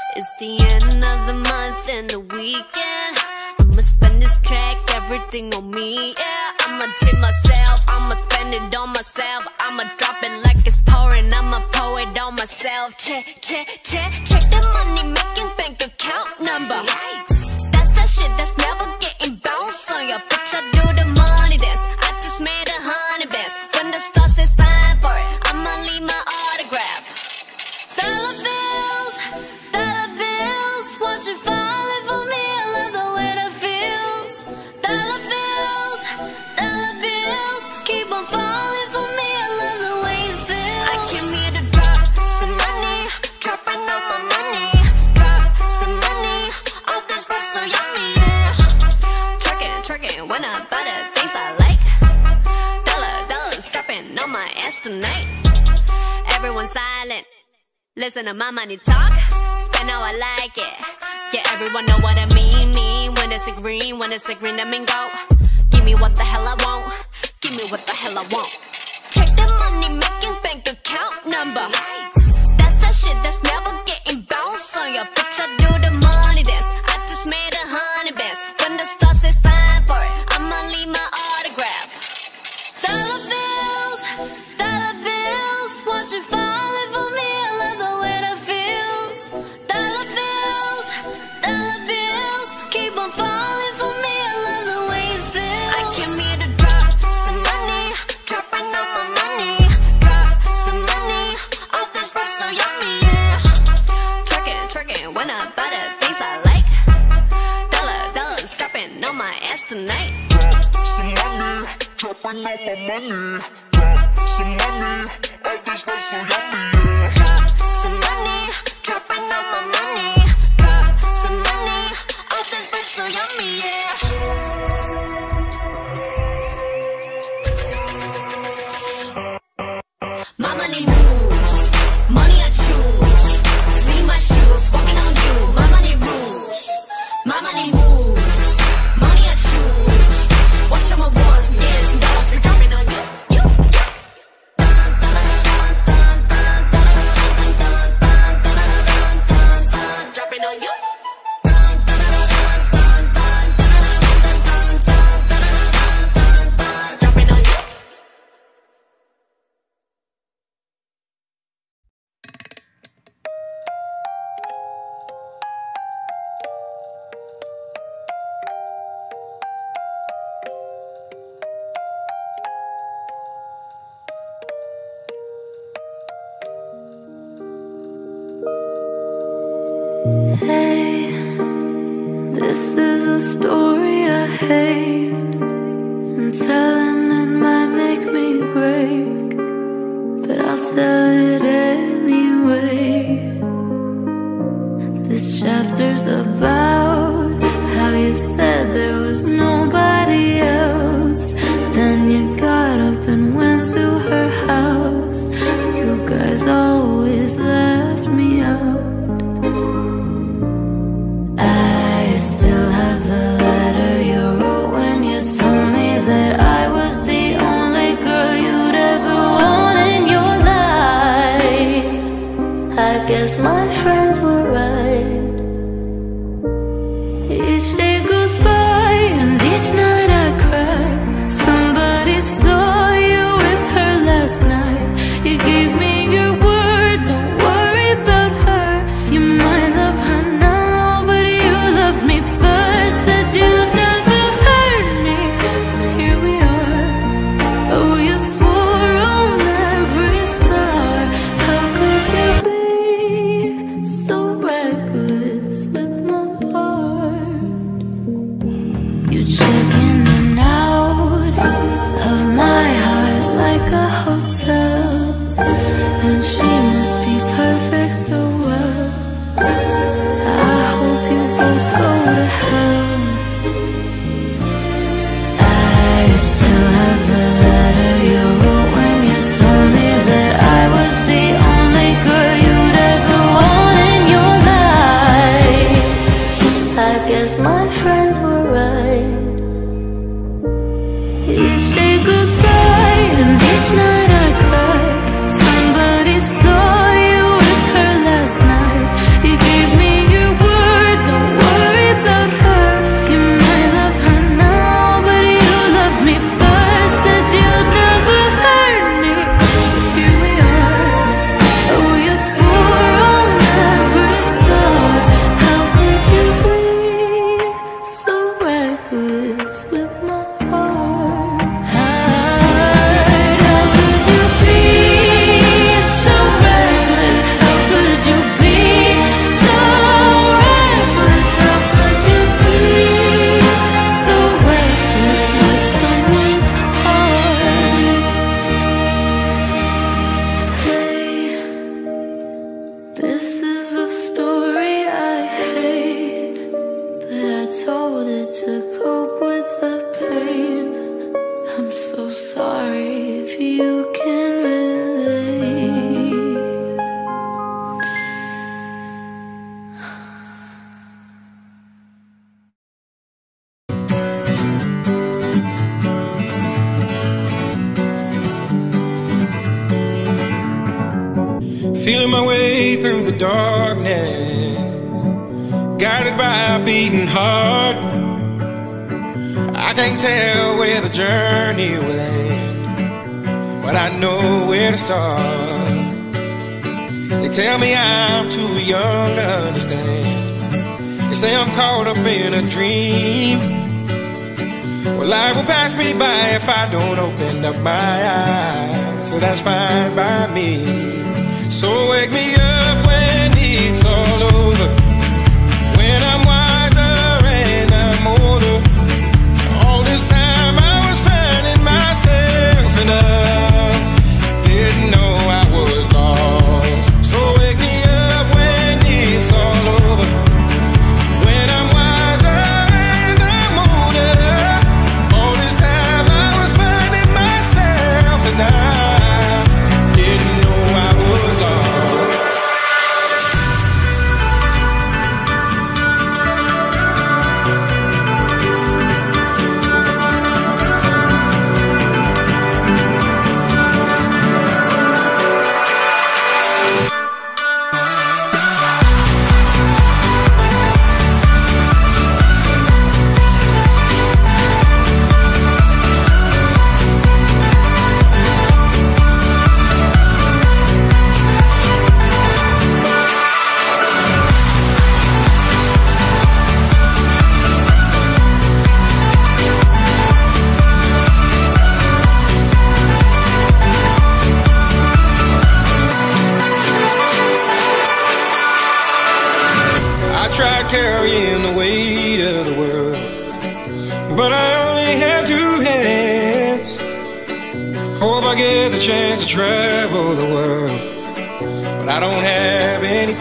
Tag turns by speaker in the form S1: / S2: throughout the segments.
S1: It's the end of the month and the weekend. I'ma spend this track, everything on me, yeah. I'ma tip myself, I'ma spend it on myself. I'ma drop it like it's pouring, I'ma pour it on myself. Check, check, check, check the money making bank account number. That's that shit that's never getting bounced on your bitch. I do the money dance, I just made 100 bands. When the stars say sign for it, I'ma leave my autograph. Dollar bills, won't you falling for me? I love the way that feels. Dollar bills, keep on falling for me. I love the way it feels. I came here to drop some money, dropping all my money. Drop some money, all this stuff so yummy, yeah. Twerking when I buy the things I like. Dollars dropping on my ass tonight. Everyone silent, listen to my money talk. Spend how I like it. Yeah, everyone know what I mean. When it's a green, that mean go. Give me what the hell I want. Give me what the hell I want. Check the money making bank account number. That's that shit that's never getting bounced on your bitch. I do the money dance, I just made 100 bands. When the stars say sign for it, I'ma leave my autograph. Dollar bills, won't you falling for me? I love the way that feels. Dollar bills, keep on falling for me. I love the way it feels. I came here to drop some money, dropping all my money. Drop some money, all this stuff so yummy, yeah. Twerking when I buy the things I like. Dollars dropping on my ass tonight.
S2: Drop some money, dropping all my money. Drop some money, all this stuff so yummy, yeah.
S1: Drop some money, dropping all my money. Drop some money, all this stuff so yummy, yeah. My money rules, money I choose. Sleeve my shoes, walking on you. My money rules, my money moves. Money I choose. Watch out my walls, yes, dollars be dropping on you. Dropping on you. Dropping on you.
S3: Hey, this is a story I hate, and telling it might make me break, but I'll tell it anyway. This chapter's about how you said there was nobody else. Then you got up and went to her house. You guys always left me out. I still have the letter you wrote when you told me that I was the only girl you'd ever want in your life. I guess my friends were right. Each day goes by and each night I cry. Somebody saw you with her last night. You gave me your word, don't worry about her. You might love her now, but you loved me first. Said you'd never hurt me, but here we are. Oh, you swore on every star. How could you be so reckless with my heart? You check in and out of my heart like a hotel, and she must be perfect, oh well. I hope you both go to hell. I still have the letter you wrote when you told me that I was the only girl you'd ever want in your life. I guess my friends were right. Each day goes by and each night you can relate.
S4: Feeling my way through the darkness, guided by a beating heart. I can't tell where the journey will end, but I know where to start. They tell me I'm too young to understand. They say I'm caught up in a dream. Well, life will pass me by if I don't open up my eyes, so that's fine by me. So wake me up when it's all over, when I'm wiser and I'm older. All this time I was finding myself and I didn't know I was lost. So wake me up when it's all over, when I'm wiser and I'm older. All this time I was finding myself and I didn't know I was lost. Tried carrying the weight of the world, but I only have two hands. Hope I get the chance to travel the world, but I don't have any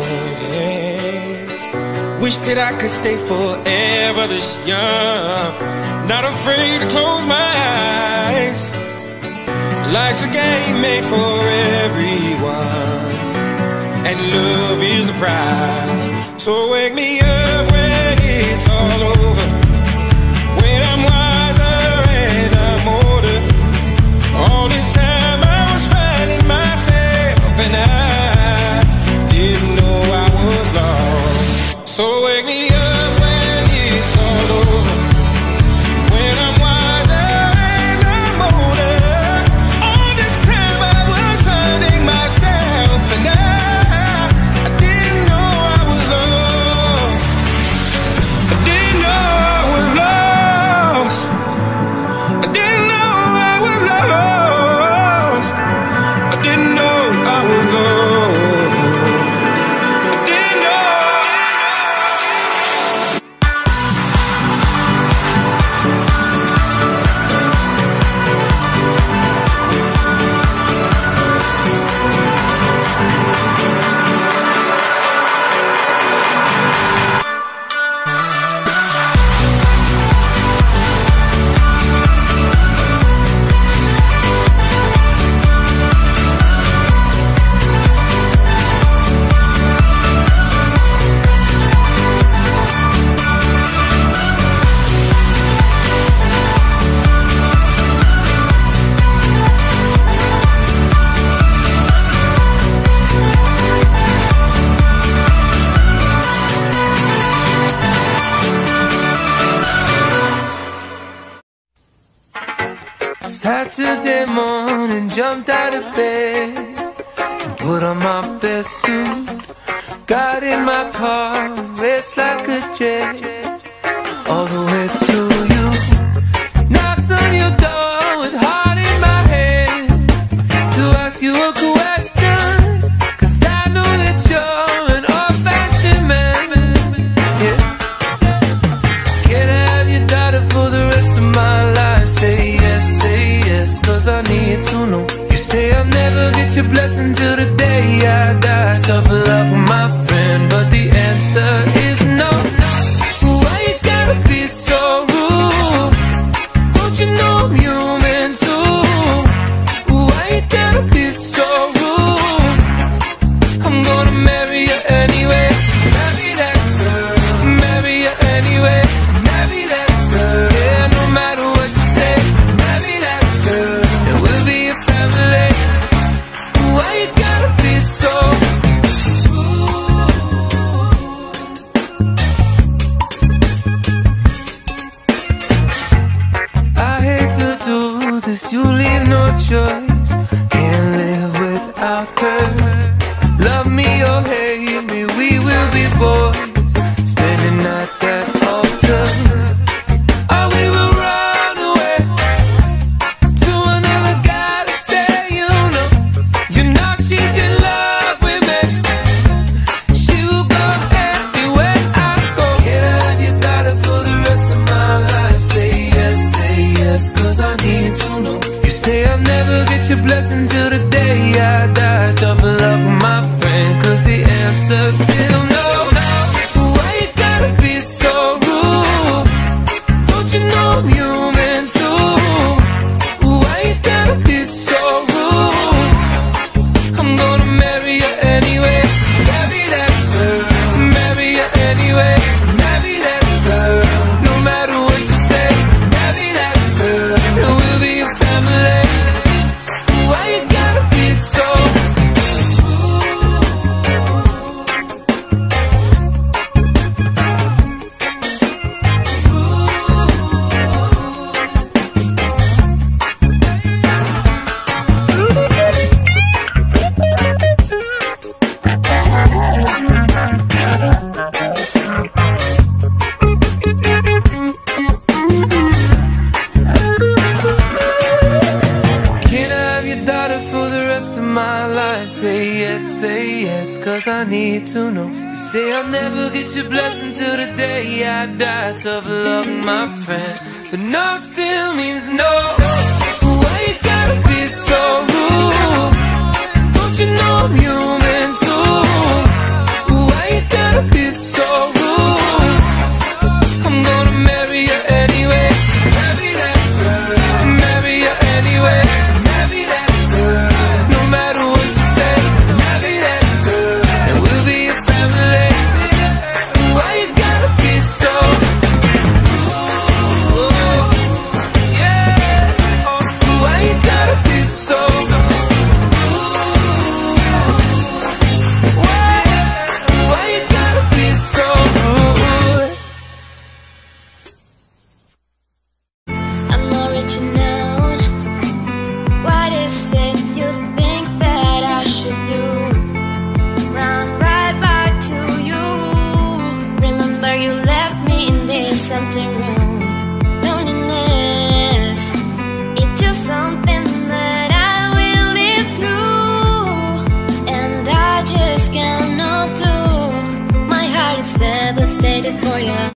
S4: plans. Wish that I could stay forever this young, not afraid to close my eyes. Life's a game made for everyone, and love is the prize. So wake me up when it's all over, when I'm wiser and I'm older. All this time I was finding myself and I didn't know I was lost. So wake me up when it's all over, when I'm wiser and I'm older. All this time I was finding myself and I didn't know I was lost. I didn't know I was lost. I didn't know I was lost. I didn't know I was lost. I didn't know.
S5: Saturday morning, jumped out of bed and put on my best suit. Got in my car, raced like a jet all the way to you. Knocked on your door with heart in my head to ask you a question, 'cause I know that you're an old-fashioned man. Yeah. Can I have your daughter for the rest of my life? Say yes, 'cause I need to know. You say I'll never get your blessing till the day I die. Tough luck, my friend, but the answer is no. Why you gotta be so rude? Don't you know I'm human too? no choice, can't live without her. Love me or hate me, we will be boys, standing at that altar. Or we will run away to another galaxy, you know she's in love with me. She will go everywhere I go. Can I have your daughter for the rest of my life? Say yes, cause I need to know. You say I'll never get your blessing till the day I die. Tough luck, my friend, cause the answer's still no. Why you gotta be so rude? Don't you know I'm human too? Why you gotta be so rude? I'm gonna marry you anyway. Marry that girl, marry you anyway. Marry that girl, no matter what you say. Marry that girl, and we'll be a family. Why you gotta be so say yes, cause I need to know. You say I'll never get your blessing till the day I die. Tough luck, my friend, but no still means no. Why you gotta be so rude? Don't you know I'm human too? Why you gotta be so rude? I'm gonna marry you anyway. Marry that girl, marry you anyway. Marry that girl, no matter what you say. And we'll be a family. Why you gotta be so yeah. Why you gotta be so why you gotta be so rude?
S1: I'm original. What is it you think that I should do? Run right back to you. Remember you left me in this empty room. Loneliness, it's just something that I will live through, and I just cannot do. My heart is devastated for you.